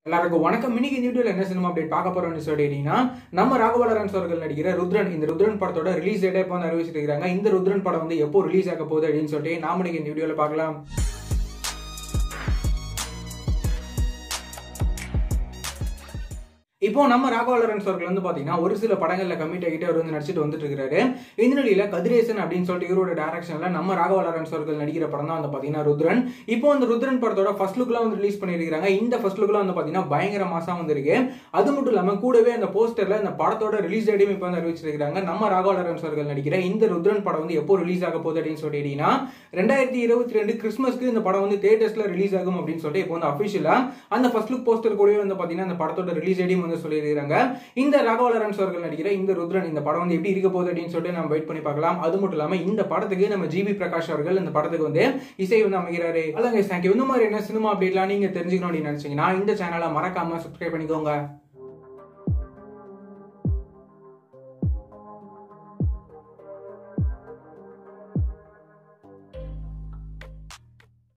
எல்லாருக்கும் வணக்கம். இன்னைக்கு இந்த வீடியோல என்ன சினிமா அப்டேட் பார்க்க போறோம்னு சொல்லிட்டீங்கன்னா, நம்ம ராகவா லாரன்ஸ் அவர்கள் நடிக்கிற ருத்ரன், இந்த ருத்ரன் படத்தோட ரிலீஸ் டேட்டை இப்போ அறிவிச்சிட்டு இருக்காங்க. இந்த ருத்ரன் படம் வந்து எப்போ ரிலீஸ் ஆக போகுது அப்படின்னு சொல்லிட்டு நாம இன்னைக்கு இந்த வீடியோல பார்க்கலாம். இப்போ நம்ம ராகவா லாரன்ஸ் அவர்கள் வந்து பாத்தீங்கன்னா ஒரு சில படங்கள்ல கமிட் ஆகிட்டு அவர் வந்து நடிச்சிட்டு வந்துட்டு இருக்காரு. இந்த நிலையில கதிரேசன் அப்படின்னு சொல்லிட்டு இவரோட டைரக்ஷன்ல நம்ம ராகவா லாரன்ஸ் அவர்கள் நடிக்கிற படம் தான் வந்து பாத்தீங்கன்னா ருத்ரன். இப்போ அந்த ருத்ரன் படத்தோட ஃபர்ஸ்ட் லுக்லாம் வந்து ரிலீஸ் பண்ணிருக்காங்க. இந்த ஃபர்ஸ்ட் லுக்லாம் வந்து பாத்தீங்கன்னா பயங்கர மாசா வந்திருக்கு. அது மட்டும் இல்லாம கூடவே அந்த போஸ்டர்ல இந்த படத்தோட ரிலீஸ் டேட்டையும் இப்போ வந்து அறிவிச்சிருக்காங்க. நம்ம ராகவா லாரன்ஸ் அவர்கள் நடிக்கிற இந்த ருத்ரன் படம் வந்து எப்போ ரிலீஸ் ஆக போகுது அப்படின்னு சொல்லிட்டீங்கன்னா 2022 கிறிஸ்மஸ்க்கு இந்த படம் வந்து தியேட்டர்ஸ்ல ரிலீஸ் ஆகும் அப்படின்னு சொல்லிட்டு இப்போ வந்து அபிஷியலா அந்த ஃபர்ஸ்ட் லுக் போஸ்டர் கூடவே வந்து பாத்தீங்கன்னா அந்த படத்தோட ரிலீஸ் டேட்டையும் வந்து சொல்லியிருக்காங்க. இந்த ராகவா லாரன்ஸ் அவர்கள் நடிக்கிற இந்த ருத்ரன் இந்த படம் வந்து எப்படி இருக்க போகுது அப்படின்னு சொல்லிட்டு நம்ம வெயிட் பண்ணி பார்க்கலாம். அது மட்டும் இல்லாம இந்த படத்துக்கு நம்ம ஜிபி பிரகாஷ் அவர்கள் இந்த படத்துக்கு வந்து இசை வந்து அமைக்கிறாரு. அதாங்க தேங்க்யூ. இந்த மாதிரி என்ன சினிமா அப்டேட்லாம் நீங்க தெரிஞ்சுக்கணும் அப்படின்னு நினைச்சீங்கன்னா இந்த சேனலை மறக்காம சப்ஸ்கிரைப் பண்ணிக்கோங்க.